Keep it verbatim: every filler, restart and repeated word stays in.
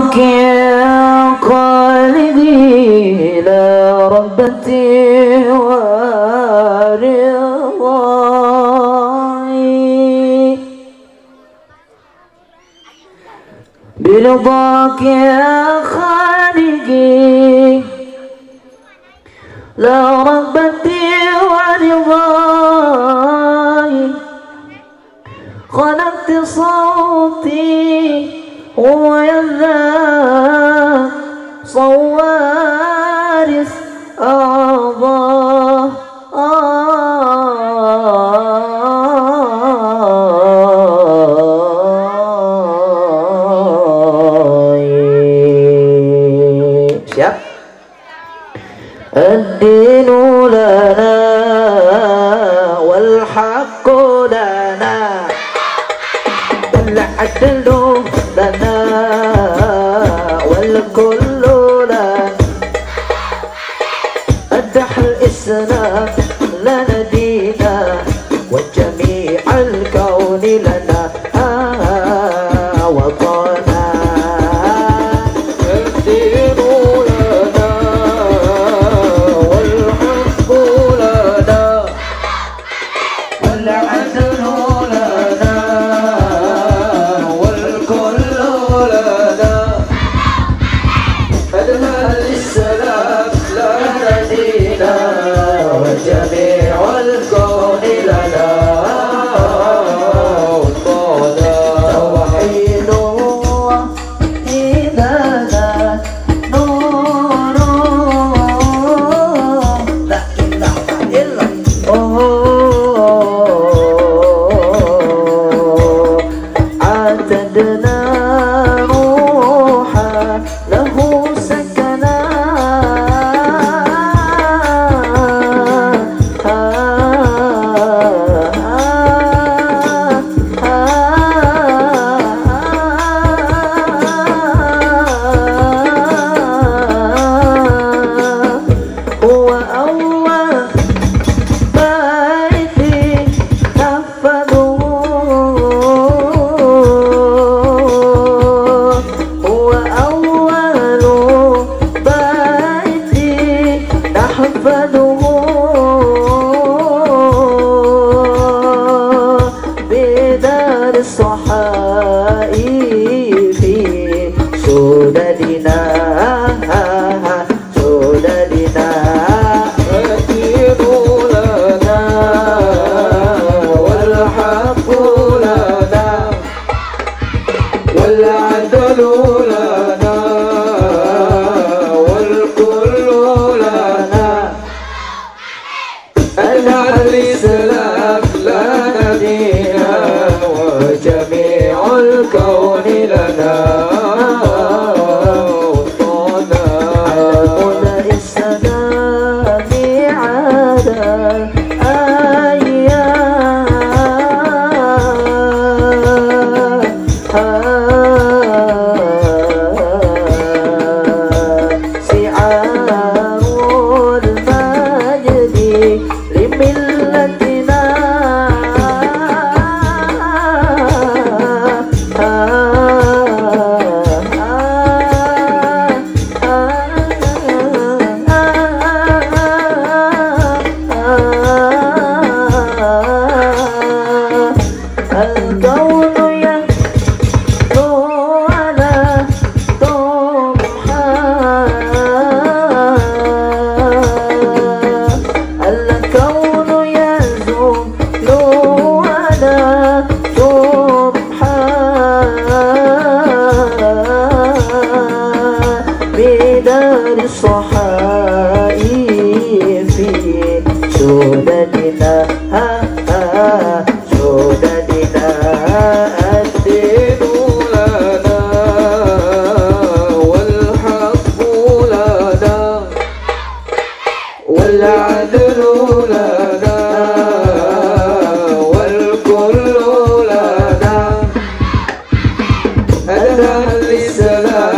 برضاك يا خالقي لا رغبتي ورضاي، برضاك يا خالقي لا رغبتي ورضاي، خلقت صوتي ويذا صوارث أعضاء siap. الدين لنا والحق لنا والعدل لنا والكل لنا، أدح الإسلام لنا دينا وجميع الكون لنا وطنا. الدين لنا والحق لنا والعدل لنا والكل لنا، أدنى الإسلام لنا دينا وجميع الكون لنا وطنا. توحيد الله إذا نور لا إله إلا الله، عتدنا روحا له سكنا هو أول بيتي نفذه، هو أول بيتي نحفظه، بدار الصحائف سوداننا سوداننا. الدين لنا والحق لنا والعدل لنا والكل لنا، أدعى الإسلام لنا دينا وجميع الكون لنا وطنا. علمنا السلام عادا سعار المجد لملتنا، الكون يهدو على طمحا، الكون يهدو على طمحا، بدار الصحائف سوداننا سوداننا. الدين لنا والحق لنا والعدل لنا والكل لنا، أدنى الإسلام